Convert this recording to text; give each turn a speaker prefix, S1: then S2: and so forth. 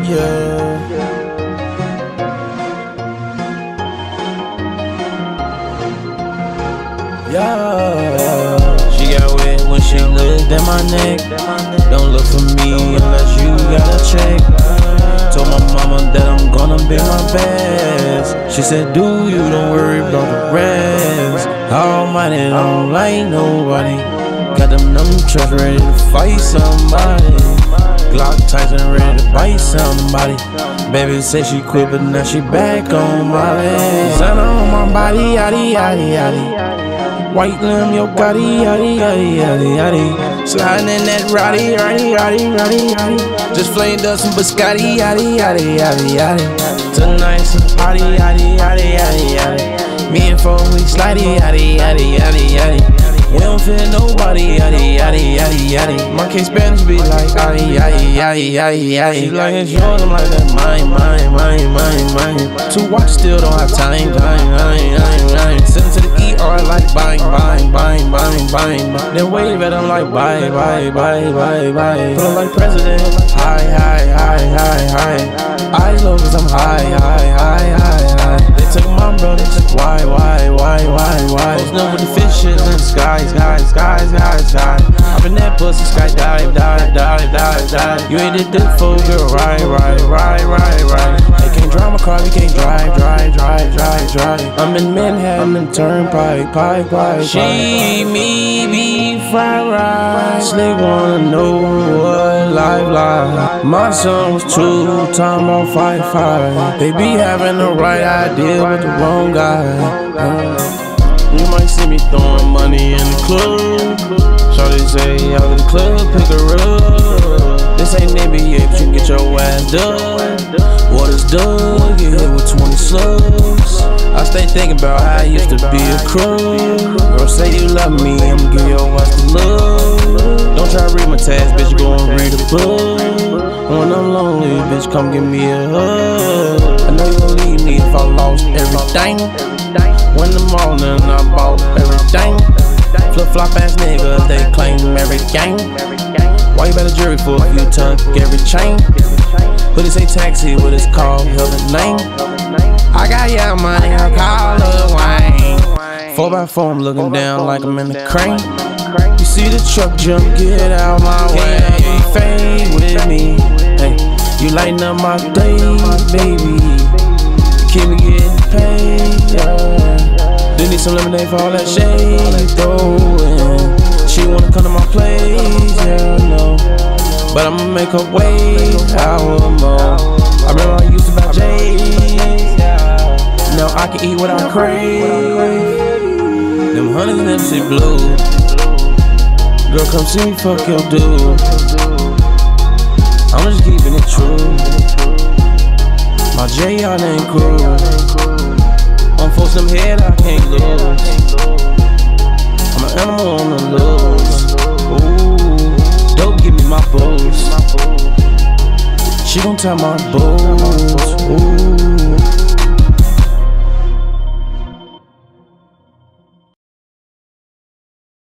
S1: Yeah. Yeah. She got wet when she looked at my neck. Don't look for me unless you got a check. Told my mama that I'm gonna be my best. She said, do you, don't worry about the rest. Almighty don't like nobody. Got them trucks ready to fight somebody. Glock Tyson ready to bite somebody. Baby said she quit, but now she back on Molly. Designer on my body, yaddy, yaddy, yaddy. White limb, yo, gotti, yaddy, yaddy, yaddy, yaddy. Sliding in that roddy, roddy, roddy, roddy, roddy. Just flamed up some biscotti, yaddy, yaddy, yaddy, yaddy. Tonight some party, yaddy, yaddy, yaddy, yaddy. Me and 4 weeks, slidey, yaddy, yaddy, yaddy, yaddy. We don't fear nobody, yaddy, yaddy, yaddy, yaddy. My case Spanish be like, yaddy, yaddy, yaddy, yaddy, yaddy. She like it's yours, I'm like that, mine, mine, mine, mine, mine. To watch, still don't have time, time. Send to the ER like bang, bang, bang, bang, bang. Then wave at them like bye, bye, bye, bye, bye. Put 'em like president, high, high, high, high, high. Eyes low cause I'm high, high, high, high, high. They took my brothers, why? Post up with the fishes in the sky, sky. Up in that pussy, sky dive. You ain't did this for girl, right. You can't drive my car, you can't drive. I'm in Manhattan and Turnpike, pie. She, me, beef, fried rice. They wanna know what life like. My son was 2, time about 5'5". They be having the right idea with the wrong guy. You might see me throwing money in the club. Shawty say, out of the club, pick her up. This ain't NBA, but you can get your ass dug. Water's dug, get hit with 20 slugs. I stay thinking about how I used to be a crook. Girl, say you love me, I'ma give your ass the love. Don't try to read my tags, bitch, go and read a book. When I'm lonely, bitch, come give me a hug. I know you gon' leave me if I lost everything. When the morning, I bought everything. Flip-flop ass niggas, they claim every gang. Why you better jury for if you tuck every chain? But it say taxi, what it's called, hell the name. I got young money, I call Lil Wayne. 4x4, I'm looking down like I'm in the crane. You see the truck jump, get out my way. Fade with me, hey. You lighten up my day, baby. You keep me getting paid, yeah. Do need some lemonade for all that shade you throwin'. She wanna come to my place, yeah, I know. But I'ma make her wait an hour more. I remember I used to buy J's. Now I can eat what I crave. Them honeys and MC blue. Girl, come see me fuck your dude. I'm just keeping it true. My JR ain't cool. I'm forced them head, I can't lose. I'm an animal on the loose. Ooh, dope, give me my boost. She gon' tie my boots. Ooh.